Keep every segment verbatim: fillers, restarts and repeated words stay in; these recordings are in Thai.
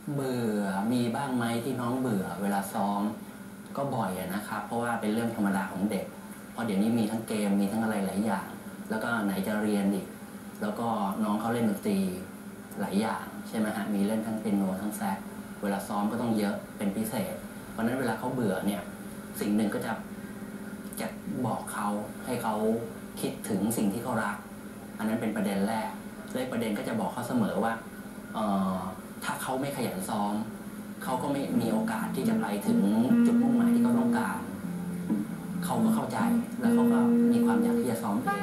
เบื่อมีบ้างไหมที่น้องเบื่อเวลาซ้อมก็บ่อยนะครับเพราะว่าเป็นเรื่องธรรมดาของเด็กเพราะเดี๋ยวนี้มีทั้งเกมมีทั้งอะไรหลายอย่างแล้วก็ไหนจะเรียนอีกแล้วก็น้องเขาเล่นดนตรีหลายอย่างใช่ไหมฮะมีเล่นทั้งเปียโนทั้งแซกเวลาซ้อมก็ต้องเยอะเป็นพิเศษเพราะนั้นเวลาเขาเบื่อเนี่ยสิ่งหนึ่งก็จะจะบอกเขาให้เขาคิดถึงสิ่งที่เขารักอันนั้นเป็นประเด็นแรกและประเด็นก็จะบอกเขาเสมอว่าถ้าเขาไม่ขยันซ้อมเขาก็ไม่มีโอกาสที่จะไปถึงจุดมุ่งหมายที่เขาต้องการเขาก็เข้าใจแล้วเขาก็มีความอยากที่จะซ้อมเอง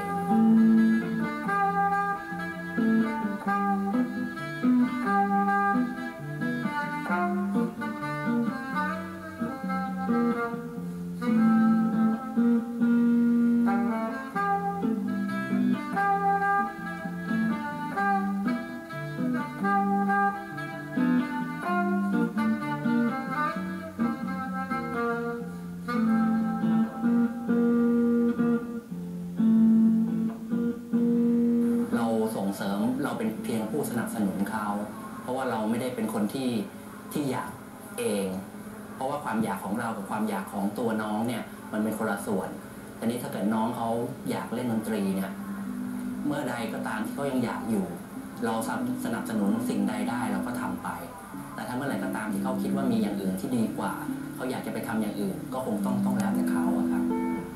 เสริมเราเป็นเพียงผู้สนับสนุนเขาเพราะว่าเราไม่ได้เป็นคนที่ที่อยากเองเพราะว่าความอยากของเรากับความอยากของตัวน้องเนี่ยมันเป็นคนละส่วนทีนี้ถ้าเกิดน้องเขาอยากเล่นดนตรีเนี่ยเมื่อใดก็ตามที่เขายังอยากอยู่เราสนับสนุนสิ่งใดได้เราก็ทำไปแต่ถ้าเมื่อไหร่ก็ตามที่เขาคิดว่ามีอย่างอื่นที่ดีกว่าเขาอยากจะไปทำอย่างอื่นก็คงต้องต้องแล้วแต่เขาอะครับ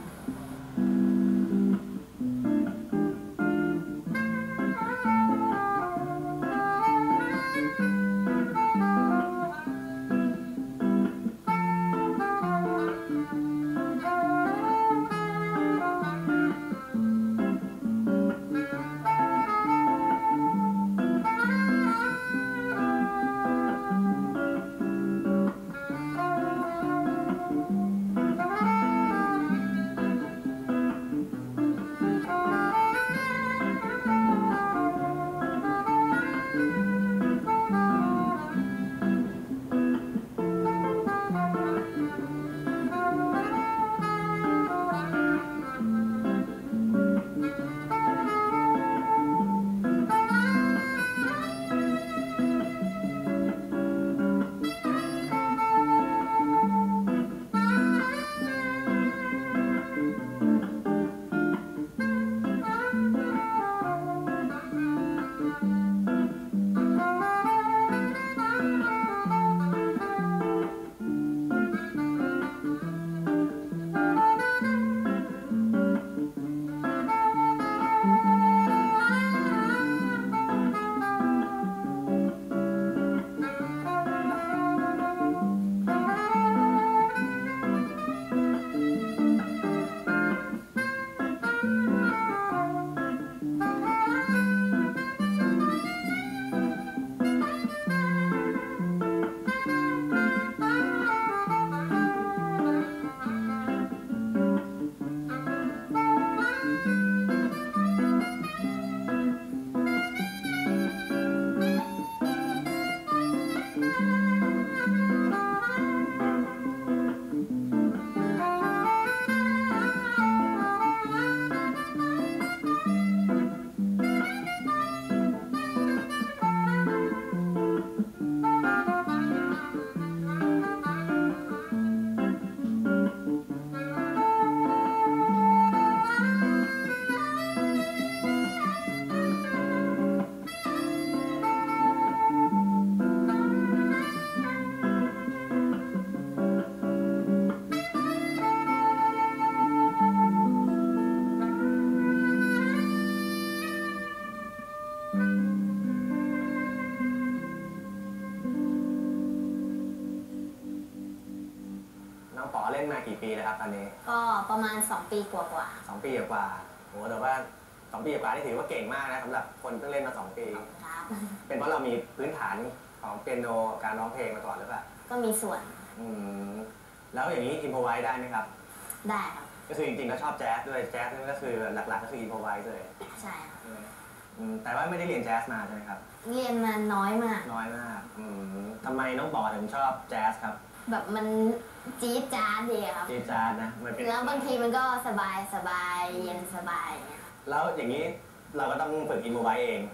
น้องป๋อเล่นมากี่ปีแล้วครับตอนนี้ก็ประมาณสองปีกว่าๆสองปีกว่าโหแต่ว่าสองปีกว่านี่ถือว่าเก่งมากนะสำหรับคนเพิ่งเล่นมาสองปีครับเป็นเพราะเรามีพื้นฐานของเปียโนการร้องเพลงมาก่อนหรือเปล่าก็มีส่วนอืมแล้วอย่างนี้อิมโพรไวส์ได้ไหมครับได้ครับก็คือจริงๆก็ชอบแจ๊สด้วยแจ๊สนี่ก็คือหลักๆก็คืออิมโพรไวส์เลยใช่ครับแต่ว่าไม่ได้เรียนแจ๊สมาใช่ไหมครับเรียนมาน้อยมากน้อยมากทำไมน้องป๋อถึงชอบแจ๊สครับแบบมันจี๊ดจ๊าดดีครับจี๊ดจ๊าดนะมันเป็นแล้วบางทีมันก็สบายสบายเย็นสบายแล้วอย่างนี้เราก็ต้องฝึกอิมโพรไวส์เอง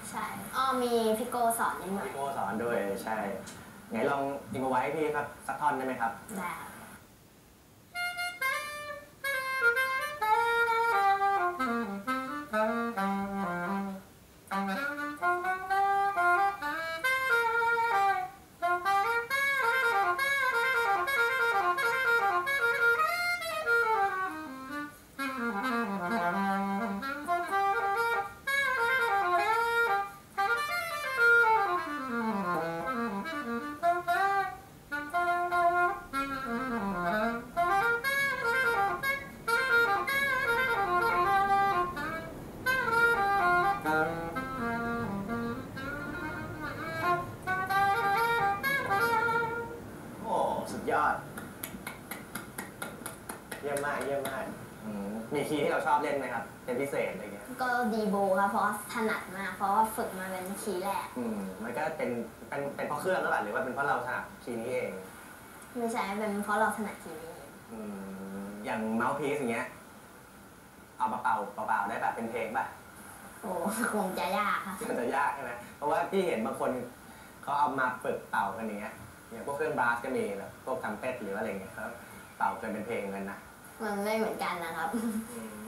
ใช่อ้อมีพี่โกสอนนิดหน่อยพี่โก้สอนด้วยใช่ไงลองอิมเอาไว้พี่ครับสักท่อนได้ไหมครับได้ครับโอ้สุดยอดเยี่ยมมากเยี่ยมมากอืมมีคีย์ที่เราชอบเล่นไหมครับเป็นพิเศษอะไรเงี้ยก็ดีโบครับเพราะว่าถนัดมากเพราะว่าฝึกมาเป็นคีย์แรกอืมมันก็เป็นเป็นเป็นเพราะเครื่องแล้วแหละหรือว่าเป็นเพราะเราถนัดคีย์นี้เองไม่ใช่เป็นเพราะเราถนัดคีย์นี้อืมอย่างเมาส์พีซอย่างเงี้ยเอามาเป่าเป่าๆได้แบบเป็นเพลงป่ะโอ้คงจะยากครับมันจะยากใช่ไหมเพราะว่าพี่เห็นบางคนเขาเอามาฝึกเป่ากันอย่างเงี้ยอย่างพวกเครื่องบาสก็มีแบบพวกทำเป็ดหรืออะไรเงี้ยเขาเป่ากันเป็นเพลงกันนะมันไม่เหมือนกันนะครับอืม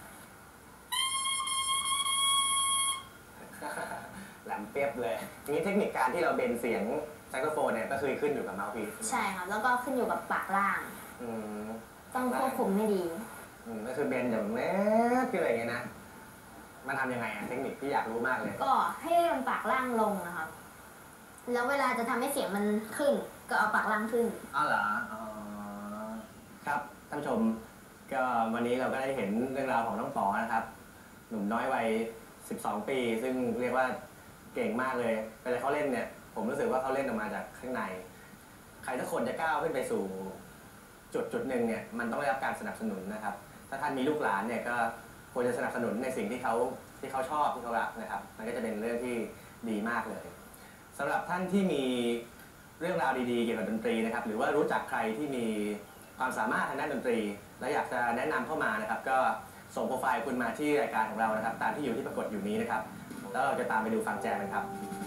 แหลมเปียบเลยทีนี้เทคนิคการที่เราเบนเสียงไซโครโฟนเนี่ยก็คือขึ้นอยู่กับเมาส์พีซใช่ครับ แล้วก็ขึ้นอยู่กับปากล่างอืมต้องควบคุมให้ดีอืมก็คือเบนอย่างแม่ที่อะไรอย่างเงี้ยนะมันทำยังไงอะเทคนิคที่อยากรู้มากเลยก็ให้เลื่อนปากล่างลงนะครับ แล้วเวลาจะทำให้เสียงมันขึ้น ก็เอาปากล่างขึ้นอ้าวเหรออ๋อครับท่านผู้ชมก็วันนี้เราก็ได้เห็นเรื่องราวของน้องป๋อนะครับ หนุ่มน้อยวัยสิบสองปี ซึ่งเรียกว่าเก่งมากเลยเวลาเขาเล่นเนี่ย ผมรู้สึกว่าเขาเล่นออกมาจากข้างใน ใครทุกคนจะก้าวขึ้นไปสู่จุดจุดหนึ่งเนี่ยมันต้องได้รับการสนับสนุนนะครับ ถ้าท่านมีลูกหลานเนี่ยก็ควรจะสนับสนุนในสิ่งที่เขาที่เขาชอบที่เขารักนะครับ มันก็จะเป็นเรื่องที่ดีมากเลยสำหรับท่านที่มีเรื่องราวดีๆเกี่ยวกับดนตรีนะครับ หรือว่ารู้จักใครที่มีความสามารถทางด้านดนตรี และอยากจะแนะนำเข้ามานะครับ ก็ส่งโปรไฟล์คุณมาที่รายการของเรานะครับ ตามที่อยู่ที่ปรากฏอยู่นี้นะครับ แล้วเราจะตามไปดูฟังแจมกันครับ